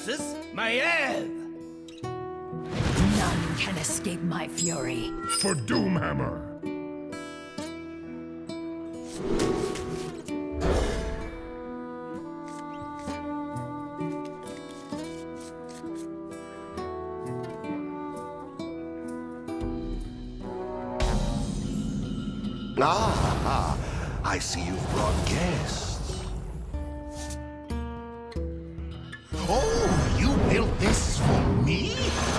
versus Maiev. None can escape my fury. For Doomhammer! Ah, I see you've brought guests. Oh, you built this for me?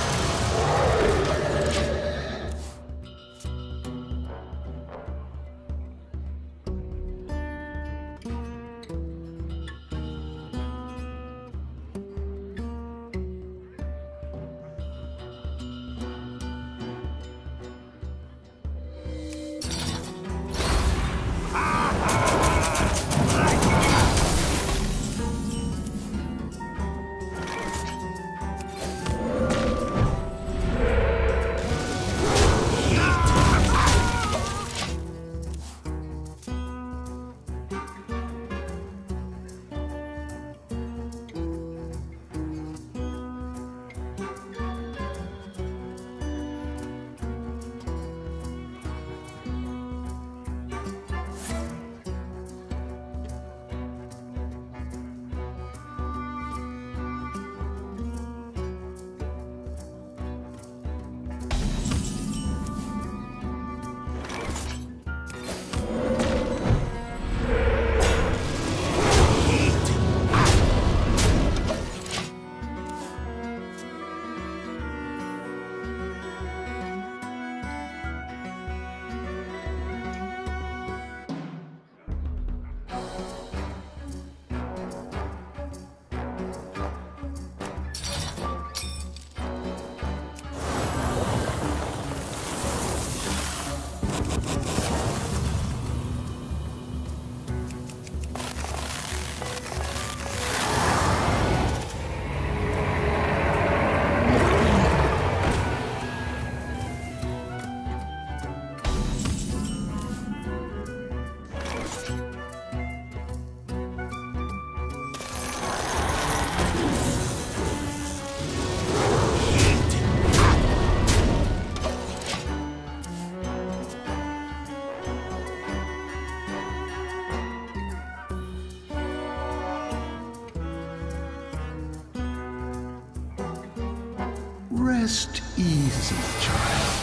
Rest easy, child.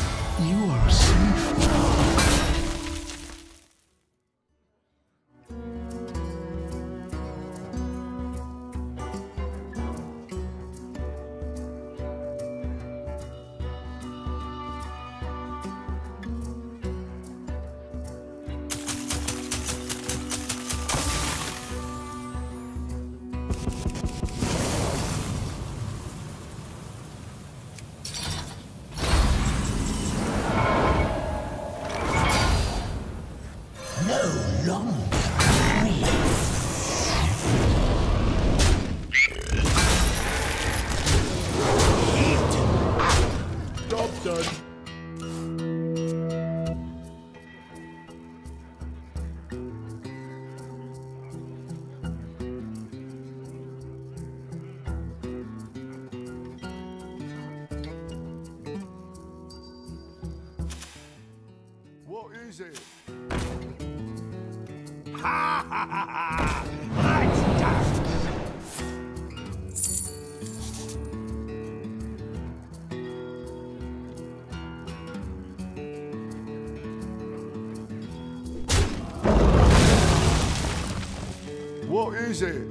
You are safe now. What is it? Ha ha ha ha! Let's dance! What is it?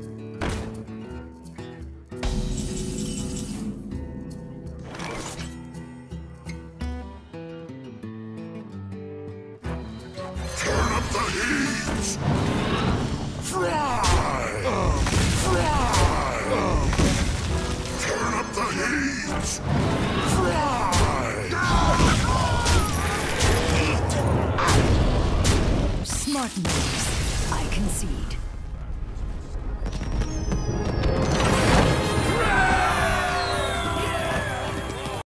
Turn up the heat! Fly! Fly! Turn up the heat! Fly! Smart moves. I concede.